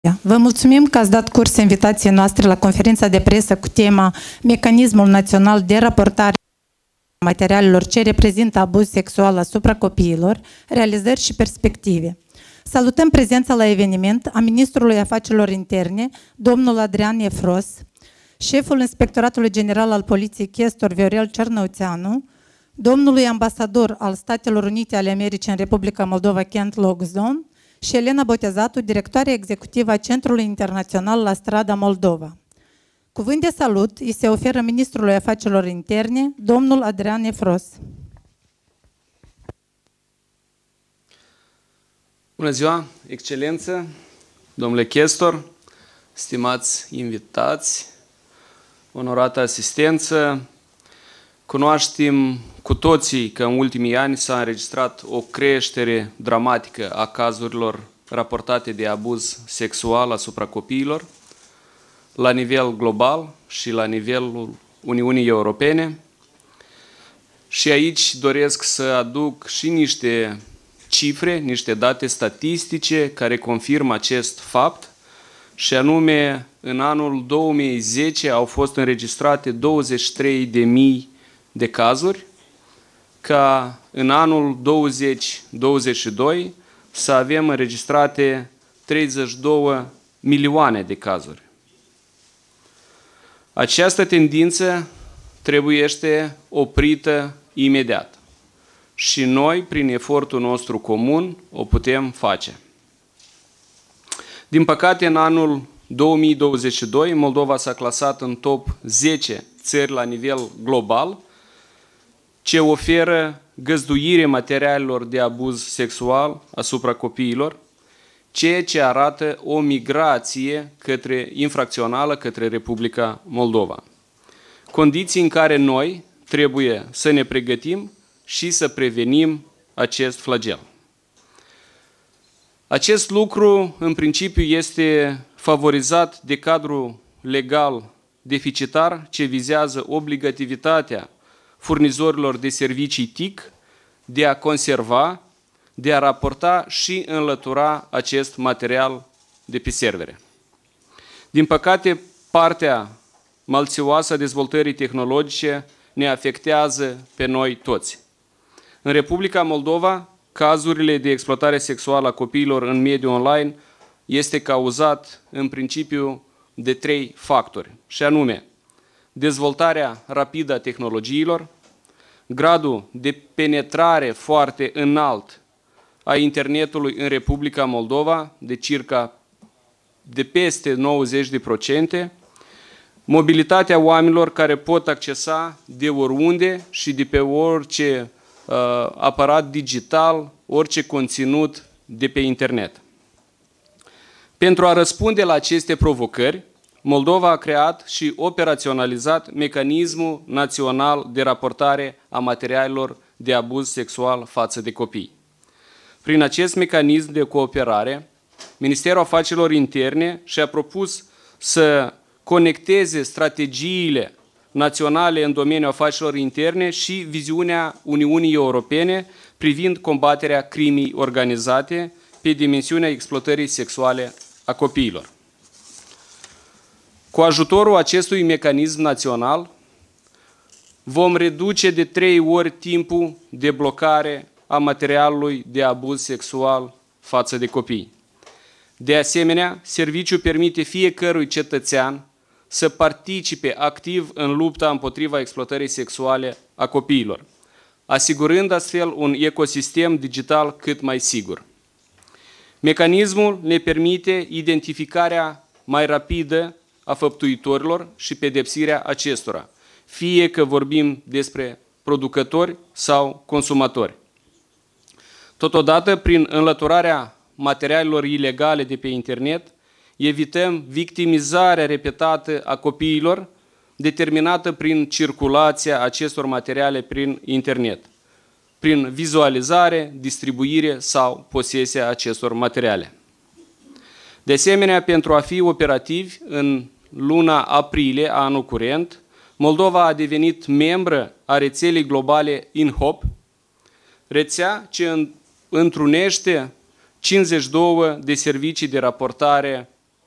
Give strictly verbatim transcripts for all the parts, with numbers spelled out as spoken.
Vă mulțumim că ați dat curs invitației noastre la conferința de presă cu tema Mecanismul Național de Raportare a Materialelor ce reprezintă abuz sexual asupra copiilor, realizări și perspective. Salutăm prezența la eveniment a Ministrului Afacerilor Interne, domnul Adrian Efros, șeful Inspectoratului General al Poliției Chestor Viorel Cernăuțeanu, domnului ambasador al Statelor Unite ale Americii în Republica Moldova Kent Logzon și Elena Botezatu, directoare executivă a Centrului Internațional la Strada Moldova. Cuvânt de salut îi se oferă Ministrului Afacerilor Interne, domnul Adrian Efros. Bună ziua, Excelență, domnule Chestor, stimați invitați, onorată asistență. Cunoaștem cu toții că în ultimii ani s-a înregistrat o creștere dramatică a cazurilor raportate de abuz sexual asupra copiilor la nivel global și la nivelul Uniunii Europene. Și aici doresc să aduc și niște cifre, niște date statistice care confirmă acest fapt, și anume în anul două mii zece au fost înregistrate douăzeci și trei de mii de cazuri, ca în anul două mii douăzeci și doi să avem înregistrate treizeci și două milioane de cazuri. Această tendință trebuiește oprită imediat și noi, prin efortul nostru comun, o putem face. Din păcate, în anul două mii douăzeci și doi, Moldova s-a clasat în top zece țări la nivel global ce oferă găzduire materialelor de abuz sexual asupra copiilor, ceea ce arată o migrație către, infracțională către Republica Moldova. Condiții în care noi trebuie să ne pregătim și să prevenim acest flagel. Acest lucru, în principiu, este favorizat de cadrul legal deficitar ce vizează obligativitatea furnizorilor de servicii T I C de a conserva, de a raporta și înlătura acest material de pe servere. Din păcate, partea malțioasă a dezvoltării tehnologice ne afectează pe noi toți. În Republica Moldova, cazurile de exploatare sexuală a copiilor în mediul online este cauzat în principiu de trei factori, și anume dezvoltarea rapidă a tehnologiilor, gradul de penetrare foarte înalt a internetului în Republica Moldova, de circa de peste nouăzeci de procente, mobilitatea oamenilor care pot accesa de oriunde și de pe orice uh, aparat digital, orice conținut de pe internet. Pentru a răspunde la aceste provocări, Moldova a creat și operaționalizat Mecanismul Național de Raportare a Materialelor de Abuz Sexual față de copii. Prin acest mecanism de cooperare, Ministerul Afacerilor Interne și-a propus să conecteze strategiile naționale în domeniul afacerilor interne și viziunea Uniunii Europene privind combaterea crimei organizate pe dimensiunea exploatării sexuale a copiilor. Cu ajutorul acestui mecanism național, vom reduce de trei ori timpul de blocare a materialului de abuz sexual față de copii. De asemenea, serviciul permite fiecărui cetățean să participe activ în lupta împotriva exploatării sexuale a copiilor, asigurând astfel un ecosistem digital cât mai sigur. Mecanismul ne permite identificarea mai rapidă a făptuitorilor și pedepsirea acestora, fie că vorbim despre producători sau consumatori. Totodată, prin înlăturarea materialelor ilegale de pe internet, evităm victimizarea repetată a copiilor, determinată prin circulația acestor materiale prin internet, prin vizualizare, distribuire sau posesia acestor materiale. De asemenea, pentru a fi operativi, în luna aprilie a anul curent, Moldova a devenit membră a rețelei globale InHop, rețea ce întrunește cincizeci și două de servicii de raportare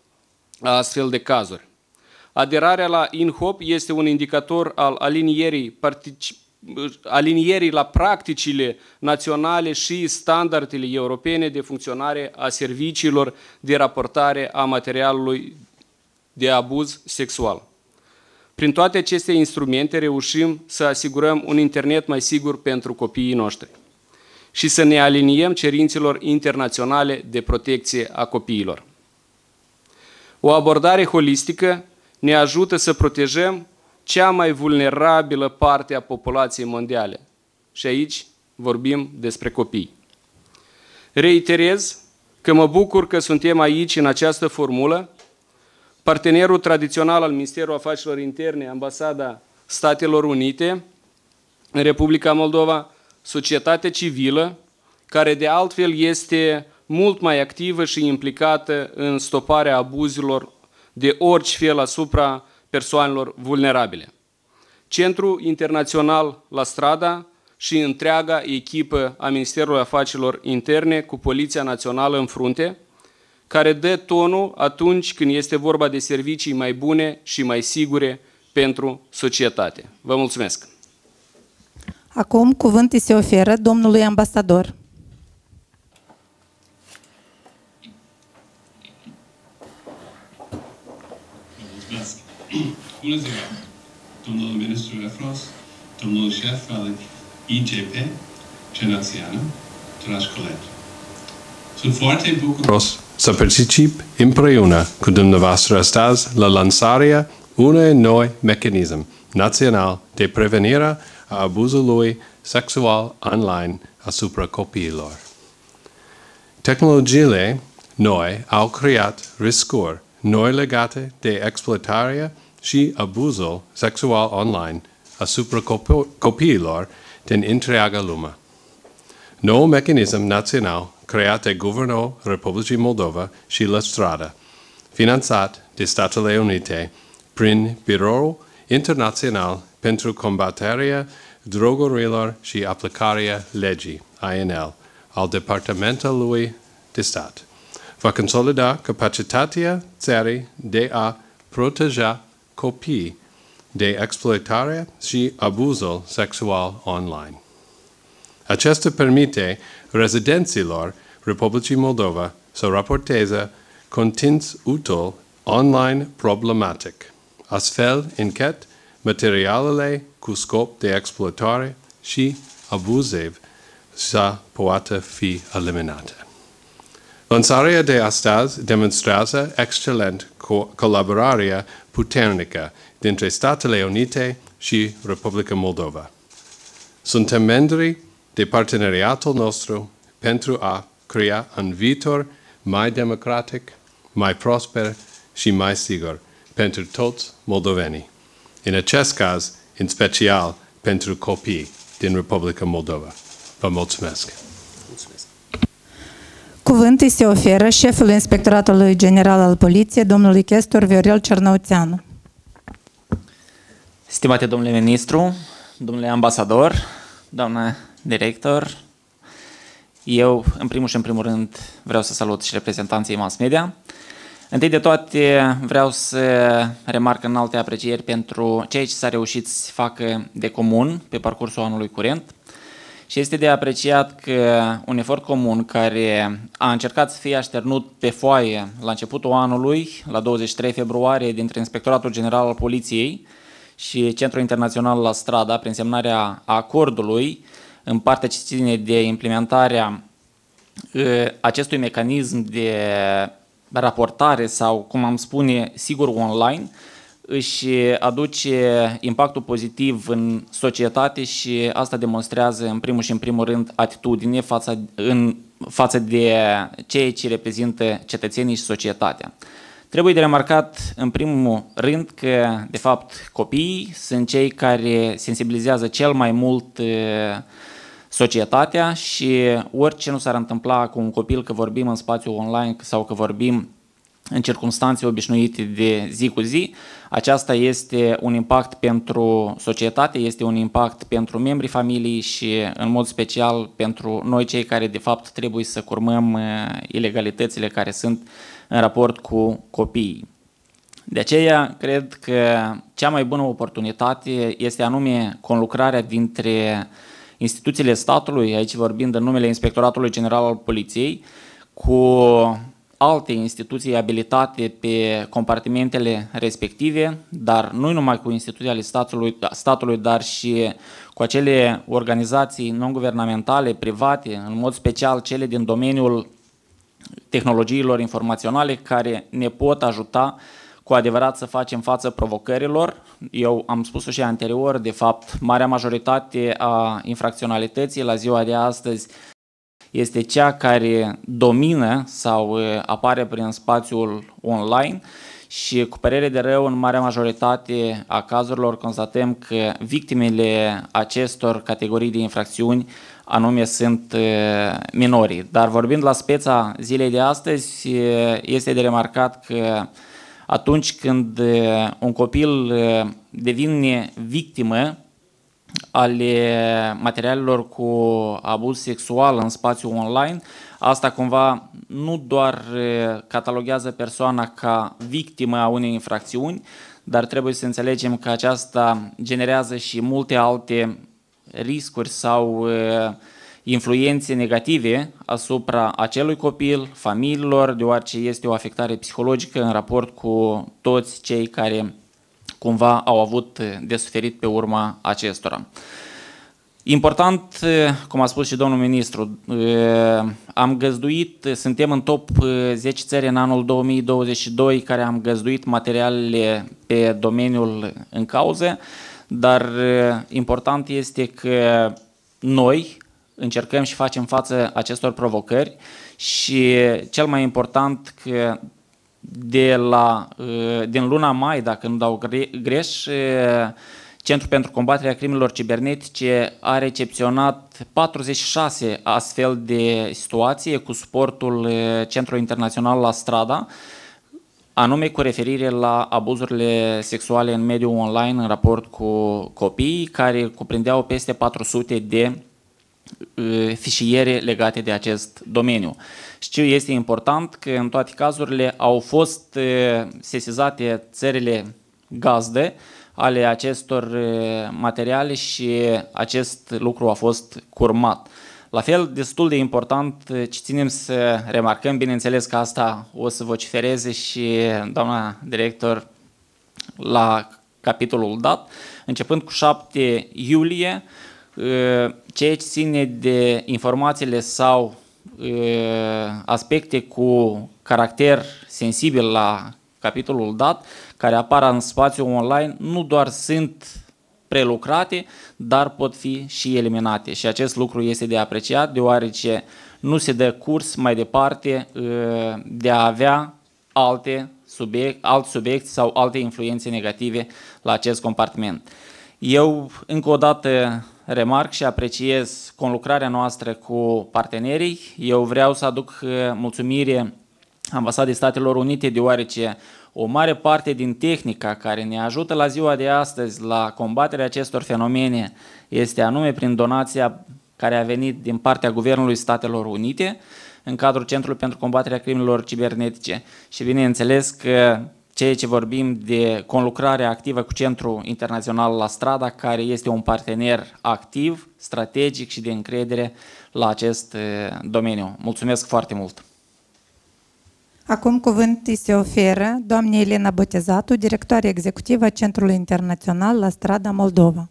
a astfel de cazuri. Aderarea la INHOP este un indicator al alinierii, alinierii la practicile naționale și standardele europene de funcționare a serviciilor de raportare a materialului de abuz sexual. Prin toate aceste instrumente reușim să asigurăm un internet mai sigur pentru copiii noștri și să ne aliniem cerințelor internaționale de protecție a copiilor. O abordare holistică ne ajută să protejăm cea mai vulnerabilă parte a populației mondiale. Și aici vorbim despre copii. Reiterez că mă bucur că suntem aici în această formulă. Partenerul tradițional al Ministerului Afacerilor Interne, Ambasada Statelor Unite, în Republica Moldova, societatea civilă, care de altfel este mult mai activă și implicată în stoparea abuzurilor de orice fel asupra persoanelor vulnerabile. Centrul Internațional La Strada și întreaga echipă a Ministerului Afacerilor Interne cu Poliția Națională în frunte, care dă tonul atunci când este vorba de servicii mai bune și mai sigure pentru societate. Vă mulțumesc! Acum cuvântul se oferă domnului ambasador. Mulțumesc! Bună ziua! Domnul ministru Refros, domnul șef al I G P, Genațiană, dragi colegi. Sunt foarte bucuros să particip împreună cu dumneavoastră astăzi la lansarea unui nou mecanism național de prevenire a abuzului sexual online asupra copiilor. Tehnologiile noi au creat riscuri noi legate de exploatarea și abuzul sexual online asupra copiilor din întreaga lume. Noul mecanism național creat de Guvernul Republicii Moldova și La Strada, finanțat de Statele Unite prin Biroul Internațional pentru combaterea drogurilor și aplicarea legii, I N L, al Departamentului de Stat, va consolida capacitatea țării de a proteja copiii de exploatare și abuzul sexual online. Acesta permite rezidenților Republicii Moldova să raporteze conținut util online problematic, astfel încât materialele cu scop de exploatare și abuziv să poată fi eliminate. Lansarea de astăzi demonstrează excelent co- colaborarea puternică dintre Statele Unite și Republica Moldova. Suntem membri de parteneriatul nostru pentru a crea un viitor mai democratic, mai prosper și mai sigur pentru toți moldovenii. În acest caz, în special pentru copii din Republica Moldova. Vă mulțumesc! Mulțumesc. Cuvântul se oferă șeful Inspectoratului General al Poliției, domnului chestor Viorel Cernăuțeanu. Stimate domnule ministru, domnule ambasador, doamnă director, eu, în primul și în primul rând, vreau să salut și reprezentanții mass media. Întâi de toate, vreau să remarc înalte aprecieri pentru ceea ce s-a reușit să facă de comun pe parcursul anului curent. Și este de apreciat că un efort comun care a încercat să fie așternut pe foaie la începutul anului, la douăzeci și trei februarie, dintre Inspectoratul General al Poliției și Centrul Internațional La Strada, prin semnarea acordului, în partea ce ține de implementarea acestui mecanism de raportare sau, cum am spune, sigur online, își aduce impactul pozitiv în societate și asta demonstrează în primul și în primul rând atitudine față, în, față de ceea ce reprezintă cetățenii și societatea. Trebuie de remarcat în primul rând că, de fapt, copiii sunt cei care sensibilizează cel mai mult societatea și orice nu s-ar întâmpla cu un copil, că vorbim în spațiu online sau că vorbim în circunstanțe obișnuite de zi cu zi, aceasta este un impact pentru societate, este un impact pentru membrii familiei și în mod special pentru noi cei care de fapt trebuie să curmăm ilegalitățile care sunt în raport cu copiii. De aceea, cred că cea mai bună oportunitate este anume conlucrarea dintre instituțiile statului, aici vorbind în numele Inspectoratului General al Poliției, cu alte instituții abilitate pe compartimentele respective, dar nu numai cu instituții ale statului, statului, dar și cu acele organizații non-guvernamentale, private, în mod special cele din domeniul tehnologiilor informaționale, care ne pot ajuta cu adevărat să facem față provocărilor. Eu am spus-o și anterior, de fapt, marea majoritate a infracționalității la ziua de astăzi este cea care domină sau apare prin spațiul online și, cu părere de rău, în marea majoritate a cazurilor constatăm că victimele acestor categorii de infracțiuni anume sunt minorii. Dar vorbind la speța zilei de astăzi, este de remarcat că atunci când un copil devine victimă ale materialelor cu abuz sexual în spațiul online, asta cumva nu doar cataloguează persoana ca victimă a unei infracțiuni, dar trebuie să înțelegem că aceasta generează și multe alte riscuri sau influențe negative asupra acelui copil, familiilor, deoarece este o afectare psihologică în raport cu toți cei care cumva au avut de suferit pe urma acestora. Important, cum a spus și domnul ministru, am găzduit, suntem în top zece țări în anul două mii douăzeci și doi care am găzduit materialele pe domeniul în cauză, dar important este că noi încercăm și facem față acestor provocări și cel mai important că de la, din luna mai, dacă nu dau greș, Centrul pentru combaterea crimelor cibernetice a recepționat patruzeci și șase astfel de situații cu suportul Centrului Internațional La Strada, anume cu referire la abuzurile sexuale în mediul online în raport cu copiii, care cuprindeau peste patru sute de fișiere legate de acest domeniu. Și este important că în toate cazurile au fost sesizate țările gazdă ale acestor materiale și acest lucru a fost curmat. La fel, destul de important ce ținem să remarcăm, bineînțeles că asta o să vocifereze și doamna director la capitolul dat, începând cu șapte iulie, ceea ce ține de informațiile sau aspecte cu caracter sensibil la capitolul dat, care apar în spațiul online, nu doar sunt prelucrate, dar pot fi și eliminate. Și acest lucru este de apreciat, deoarece nu se dă curs mai departe de a avea alte subiect, alt subiect sau alte influențe negative la acest compartiment. Eu, încă o dată, remarc și apreciez conlucrarea noastră cu partenerii. Eu vreau să aduc mulțumire Ambasadei Statelor Unite, deoarece o mare parte din tehnica care ne ajută la ziua de astăzi la combaterea acestor fenomene este anume prin donația care a venit din partea Guvernului Statelor Unite în cadrul Centrului pentru combaterea crimelor cibernetice. Și bineînțeles că ceea ce vorbim de conlucrare activă cu Centrul Internațional La Strada, care este un partener activ, strategic și de încredere la acest domeniu. Mulțumesc foarte mult! Acum cuvânt îi se oferă doamnei Elena Botezatu, directoare executivă a Centrului Internațional La Strada, Moldova.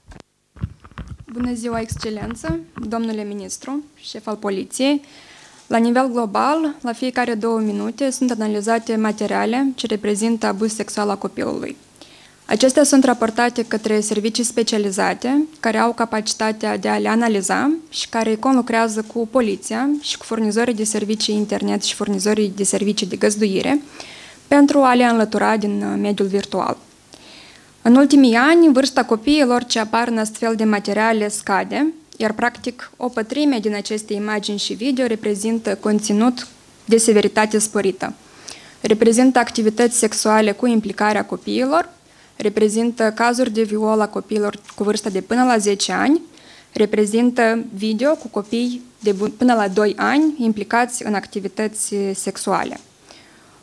Bună ziua, Excelență, domnule ministru, șef al Poliției. La nivel global, la fiecare două minute sunt analizate materiale ce reprezintă abuz sexual a copilului. Acestea sunt raportate către servicii specializate care au capacitatea de a le analiza și care conlucrează cu poliția și cu furnizorii de servicii internet și furnizorii de servicii de găzduire pentru a le înlătura din mediul virtual. În ultimii ani, vârsta copiilor ce apar în astfel de materiale scade, iar practic o pătrime din aceste imagini și video reprezintă conținut de severitate sporită. Reprezintă activități sexuale cu implicarea copiilor, reprezintă cazuri de viol a copiilor cu vârstă de până la zece ani, reprezintă video cu copii de până la doi ani implicați în activități sexuale.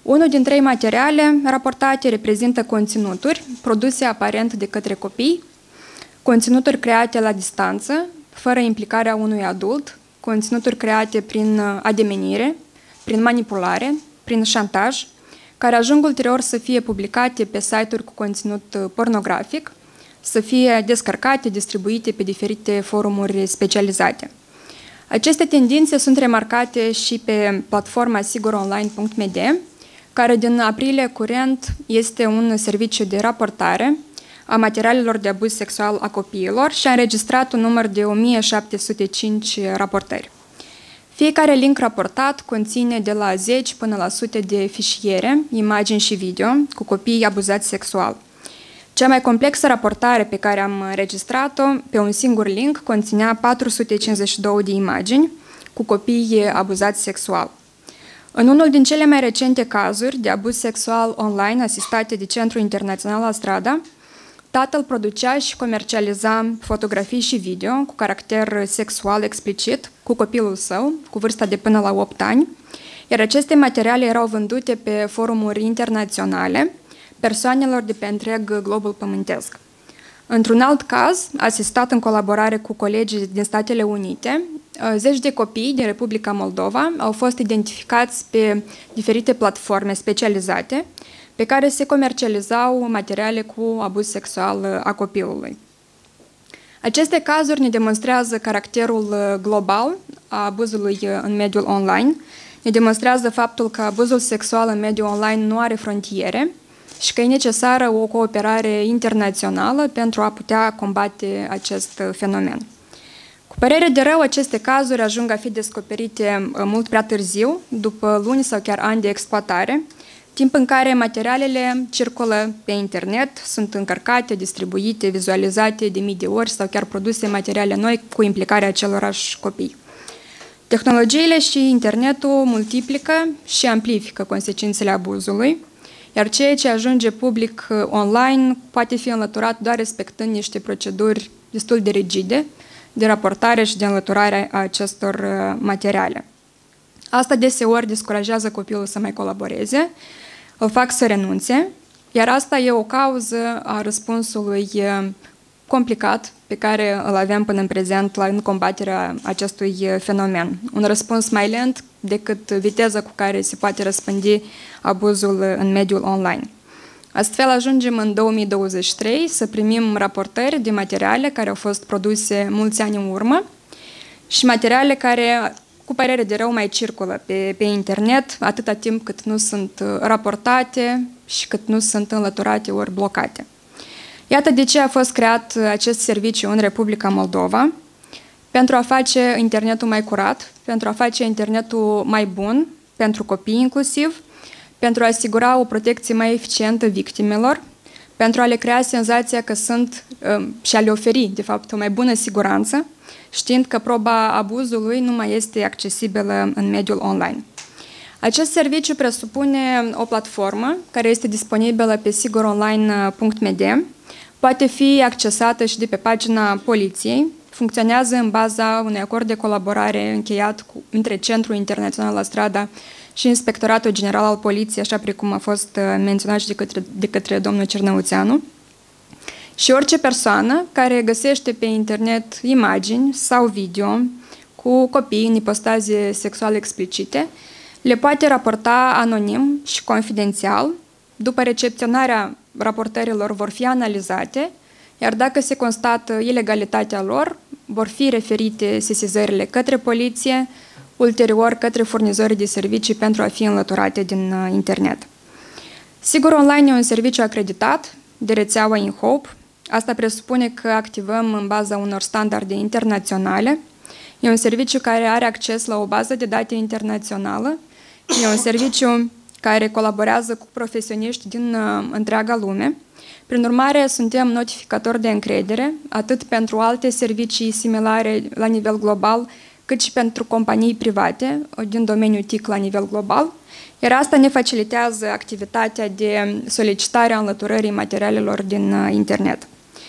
Unul din trei materiale raportate reprezintă conținuturi produse aparent de către copii, conținuturi create la distanță, fără implicarea unui adult, conținuturi create prin ademenire, prin manipulare, prin șantaj, care ajung ulterior să fie publicate pe site-uri cu conținut pornografic, să fie descărcate, distribuite pe diferite forumuri specializate. Aceste tendințe sunt remarcate și pe platforma siguronline punct m d, care din aprilie curent este un serviciu de raportare a materialelor de abuz sexual a copiilor și a înregistrat un număr de o mie șapte sute cinci raportări. Fiecare link raportat conține de la zece până la sute de fișiere, imagini și video cu copii abuzați sexual. Cea mai complexă raportare pe care am înregistrat-o pe un singur link conținea patru sute cincizeci și două de imagini cu copii abuzați sexual. În unul din cele mai recente cazuri de abuz sexual online asistate de Centrul Internațional La Strada, tatăl producea și comercializa fotografii și video cu caracter sexual explicit cu copilul său, cu vârsta de până la opt ani, iar aceste materiale erau vândute pe forumuri internaționale persoanelor de pe întreg globul pământesc. Într-un alt caz, asistat în colaborare cu colegii din Statele Unite, zeci de copii din Republica Moldova au fost identificați pe diferite platforme specializate pe care se comercializau materiale cu abuz sexual a copilului. Aceste cazuri ne demonstrează caracterul global a abuzului în mediul online, ne demonstrează faptul că abuzul sexual în mediul online nu are frontiere și că e necesară o cooperare internațională pentru a putea combate acest fenomen. Cu părere de rău, aceste cazuri ajung a fi descoperite mult prea târziu, după luni sau chiar ani de exploatare, timp în care materialele circulă pe internet, sunt încărcate, distribuite, vizualizate de mii de ori sau chiar produse materiale noi cu implicarea acelorași copii. Tehnologiile și internetul multiplică și amplifică consecințele abuzului, iar ceea ce ajunge public online poate fi înlăturat doar respectând niște proceduri destul de rigide de raportare și de înlăturare a acestor materiale. Asta deseori descurajează copilul să mai colaboreze, îl fac să renunțe, iar asta e o cauză a răspunsului complicat pe care îl avem până în prezent la, în combaterea acestui fenomen. Un răspuns mai lent decât viteza cu care se poate răspândi abuzul în mediul online. Astfel ajungem în două mii douăzeci și trei să primim raportări de materiale care au fost produse mulți ani în urmă și materiale care, cu părere de rău, mai circulă pe, pe internet atâta timp cât nu sunt raportate și cât nu sunt înlăturate ori blocate. Iată de ce a fost creat acest serviciu în Republica Moldova, pentru a face internetul mai curat, pentru a face internetul mai bun, pentru copii inclusiv, pentru a asigura o protecție mai eficientă victimelor, pentru a le crea senzația că sunt și a le oferi, de fapt, o mai bună siguranță, știind că proba abuzului nu mai este accesibilă în mediul online. Acest serviciu presupune o platformă care este disponibilă pe siguronline punct m d, poate fi accesată și de pe pagina poliției, funcționează în baza unui acord de colaborare încheiat cu, între Centrul Internațional La Strada și Inspectoratul General al Poliției, așa precum a fost menționat și de către, de către domnul Cernăuțeanu. Și orice persoană care găsește pe internet imagini sau video cu copii în ipostaze sexuale explicite, le poate raporta anonim și confidențial. După recepționarea raportărilor vor fi analizate, iar dacă se constată ilegalitatea lor, vor fi referite sesizările către poliție, ulterior către furnizorii de servicii pentru a fi înlăturate din internet. Sigur Online e un serviciu acreditat de rețeaua InHope. Asta presupune că activăm în baza unor standarde internaționale. E un serviciu care are acces la o bază de date internațională. E un serviciu care colaborează cu profesioniști din uh, întreaga lume. Prin urmare, suntem notificatori de încredere, atât pentru alte servicii similare la nivel global, cât și pentru companii private din domeniul T I C la nivel global, iar asta ne facilitează activitatea de solicitare a înlăturării materialelor din uh, internet.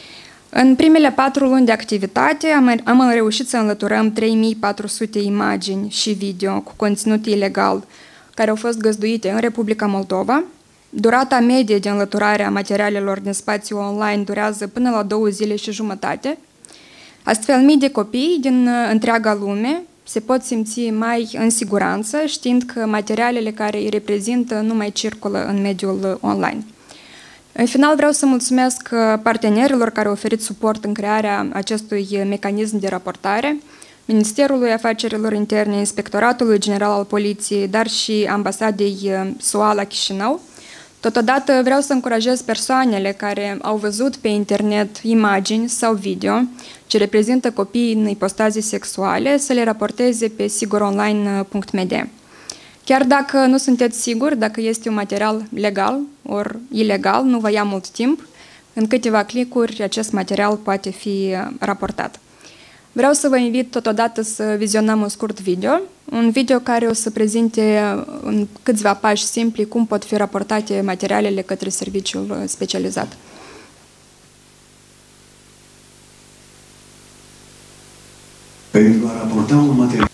În primele patru luni de activitate am, am reușit să înlăturăm trei mii patru sute imagini și video cu conținut ilegal care au fost găzduite în Republica Moldova. Durata medie de înlăturare a materialelor din spațiu online durează până la două zile și jumătate. Astfel, mii de copii din întreaga lume se pot simți mai în siguranță, știind că materialele care îi reprezintă nu mai circulă în mediul online. În final, vreau să mulțumesc partenerilor care au oferit suport în crearea acestui mecanism de raportare, Ministerului Afacerilor Interne, Inspectoratului General al Poliției, dar și Ambasadei S U A la Chișinău. Totodată vreau să încurajez persoanele care au văzut pe internet imagini sau video ce reprezintă copii în ipostaze sexuale să le raporteze pe siguronline punct m d. Chiar dacă nu sunteți siguri dacă este un material legal ori ilegal, nu vă ia mult timp, în câteva clicuri acest material poate fi raportat. Vreau să vă invit totodată să vizionăm un scurt video, un video care o să prezinte în câțiva pași simpli cum pot fi raportate materialele către serviciul specializat. Pentru a raporta un material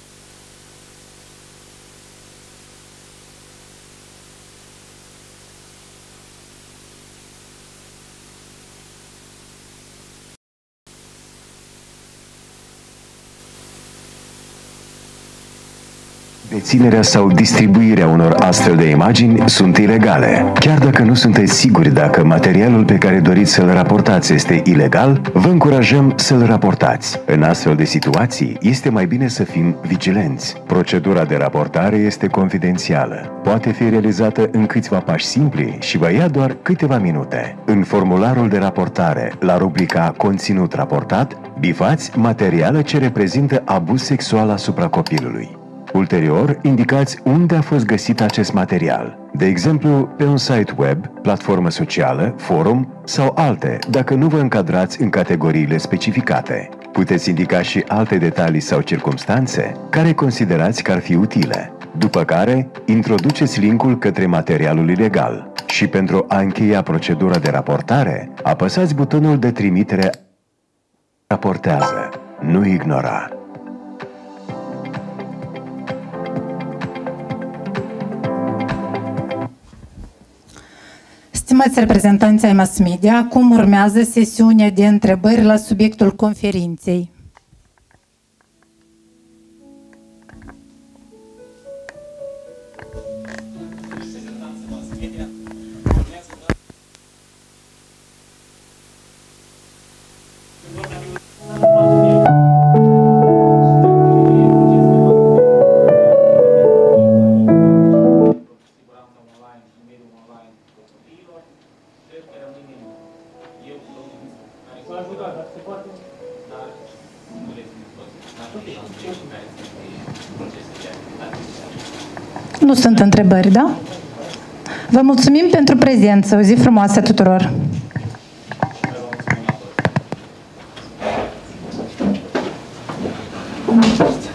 deținerea sau distribuirea unor astfel de imagini sunt ilegale. Chiar dacă nu sunteți siguri dacă materialul pe care doriți să-l raportați este ilegal, vă încurajăm să-l raportați. În astfel de situații, este mai bine să fim vigilenți. Procedura de raportare este confidențială. Poate fi realizată în câțiva pași simpli și vă ia doar câteva minute. În formularul de raportare, la rubrica Conținut raportat, bifați materiale ce reprezintă abuz sexual asupra copilului. Ulterior, indicați unde a fost găsit acest material, de exemplu pe un site web, platformă socială, forum sau alte, dacă nu vă încadrați în categoriile specificate. Puteți indica și alte detalii sau circumstanțe care considerați că ar fi utile, după care introduceți linkul către materialul ilegal și pentru a încheia procedura de raportare, apăsați butonul de trimitere Raportează, nu ignora. Stimați reprezentanți ai mass media, acum urmează sesiunea de întrebări la subiectul conferinței. Nu sunt întrebări, da? Vă mulțumim pentru prezență. O zi frumoasă tuturor! Thank you.